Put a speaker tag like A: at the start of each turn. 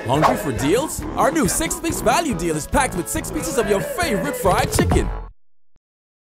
A: Hungry for deals? Our new 6-piece value deal is packed with 6 pieces of your favorite fried chicken.